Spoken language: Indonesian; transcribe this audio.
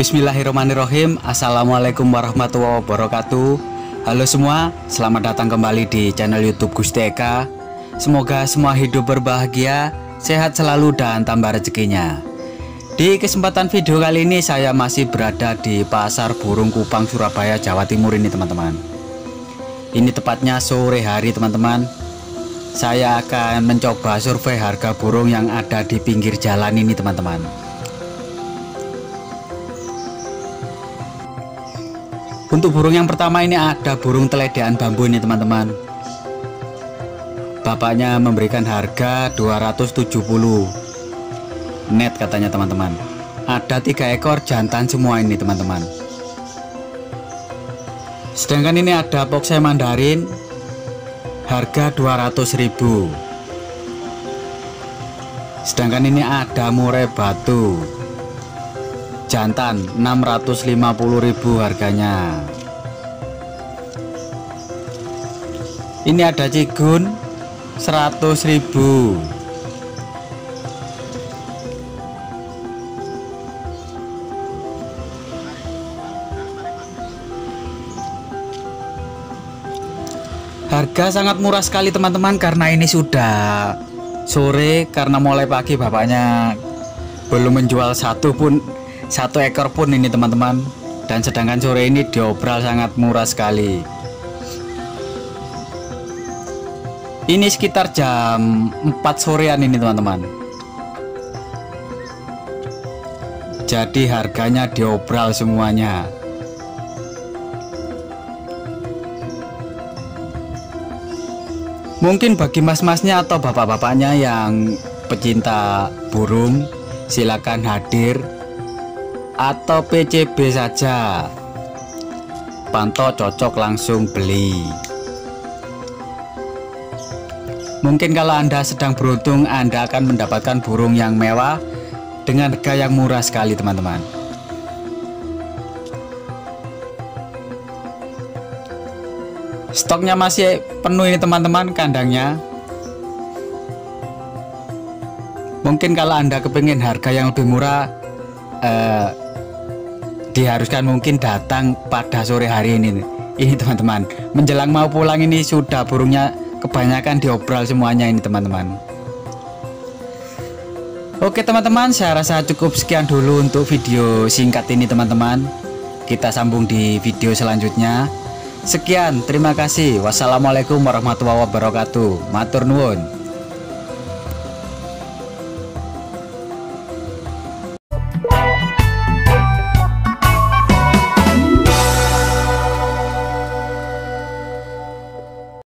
Bismillahirrahmanirrahim. Assalamualaikum warahmatullahi wabarakatuh. Halo semua, selamat datang kembali di channel YouTube Gusti Eka. Semoga semua hidup berbahagia, sehat selalu dan tambah rezekinya. Di kesempatan video kali ini saya masih berada di Pasar Burung Kupang, Surabaya, Jawa Timur ini teman-teman. Ini tepatnya sore hari teman-teman. Saya akan mencoba survei harga burung yang ada di pinggir jalan ini teman-teman. Untuk burung yang pertama ini ada burung teledekan bambu ini teman-teman. Bapaknya memberikan harga 270 net katanya teman-teman. Ada 3 ekor jantan semua ini teman-teman. Sedangkan ini ada Poksai Mandarin harga 200.000. Sedangkan ini ada Murai Batu jantan 650.000 harganya. Ini ada Cigun 100.000. Harga sangat murah sekali teman-teman, karena ini sudah sore, karena mulai pagi bapaknya belum menjual satu ekor pun ini teman-teman. Dan sedangkan sore ini diobral sangat murah sekali. Ini sekitar jam 4 sorean ini teman-teman. Jadi harganya diobral semuanya. Mungkin bagi mas-masnya atau bapak-bapaknya yang pecinta burung, silakan hadir atau PCB saja. Pantau cocok langsung beli. Mungkin kalau Anda sedang beruntung, Anda akan mendapatkan burung yang mewah dengan harga yang murah sekali teman-teman. Stoknya masih penuh ini teman-teman, kandangnya. Mungkin kalau Anda kepingin harga yang lebih murah, diharuskan mungkin datang pada sore hari ini teman-teman. Menjelang mau pulang ini sudah burungnya kebanyakan diobral semuanya ini teman-teman. Oke teman-teman, saya rasa cukup sekian dulu untuk video singkat ini teman-teman. Kita sambung di video selanjutnya. Sekian, terima kasih. Wassalamualaikum warahmatullahi wabarakatuh. Matur nuwun.